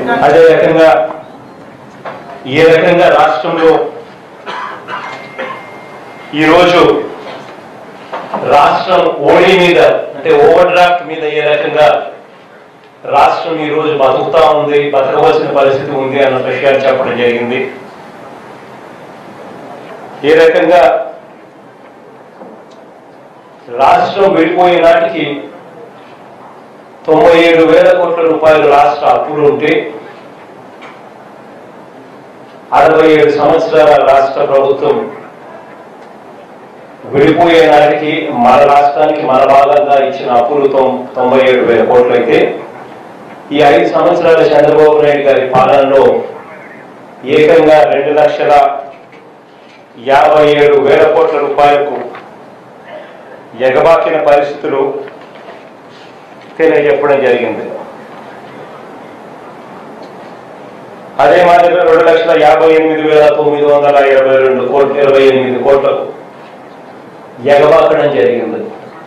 అదే రకంగా ఏ రకంగా రాష్ట్రంలో ఈరోజు రాష్ట్రం ఓడి మీద అంటే ఓవర్ డ్రాఫ్ట్ మీద ఏ రకంగా రాష్ట్రం ఈరోజు బతుకుతా ఉంది, బతకవలసిన పరిస్థితి ఉంది అన్న విషయాలు చెప్పడం జరిగింది. ఏ రకంగా రాష్ట్రం విడిపోయే నాటికి 97,000 కోట్ల రూపాయలు రాష్ట్ర అప్పులు ఉంటే 67 సంవత్సరాల రాష్ట్ర ప్రభుత్వం విడిపోయే నాటికి మన రాష్ట్రానికి మన భాగంగా ఇచ్చిన అప్పులు 97,000 కోట్లు అయితే ఈ 5 సంవత్సరాల చంద్రబాబు నాయుడు గారి పాలనలో ఏకంగా 2,57,000 కోట్ల రూపాయలకు ఎగబాకిన పరిస్థితులు తెలియజెప్పడం జరిగింది. అదే మాదిరిగా 2,58,922 కోట్లకు ఎగబాకడం జరిగింది.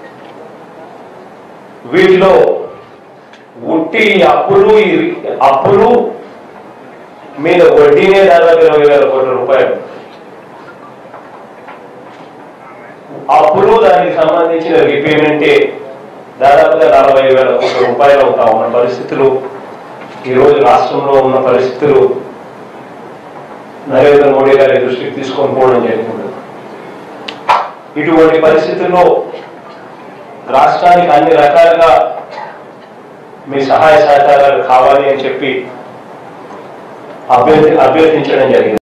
వీటిలో ఉట్టి అప్పులు మీద వడ్డీనే దాదాపు 20,000 కోట్ల రూపాయలు, అప్పులు దానికి సంబంధించిన రీపేమెంటే దాదాపుగా 40,000 కోట్ల రూపాయలు అవుతా ఉన్న పరిస్థితులు ఈరోజు రాష్ట్రంలో ఉన్న పరిస్థితులు నరేంద్ర మోడీ గారి దృష్టికి తీసుకొని పోవడం జరిగింది. ఇటువంటి పరిస్థితుల్లో రాష్ట్రానికి అన్ని రకాలుగా మీ సహాయ సహకారాలు కావాలి అని చెప్పి అభ్యర్థించడం జరిగింది.